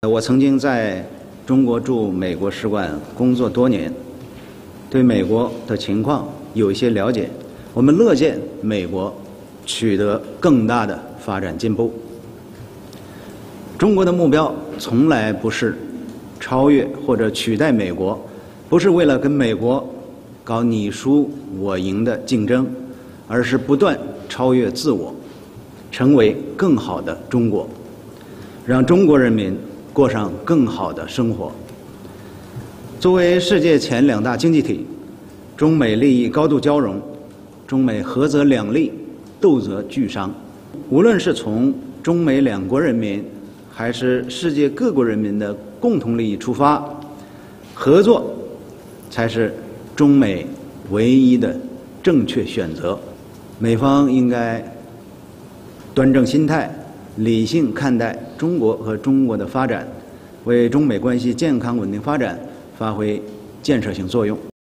我曾经在中国驻美国使馆工作多年，对美国的情况有一些了解。我们乐见美国取得更大的发展进步。中国的目标从来不是超越或者取代美国，不是为了跟美国搞你输我赢的竞争，而是不断超越自我，成为更好的中国，让中国人民过上更好的生活。作为世界前2大经济体，中美利益高度交融，中美合则两利，斗则俱伤。无论是从中美两国人民，还是世界各国人民的共同利益出发，合作才是中美唯一的正确选择。美方应该端正心态，理性看待中国和中国的发展，为中美关系健康稳定发展发挥建设性作用。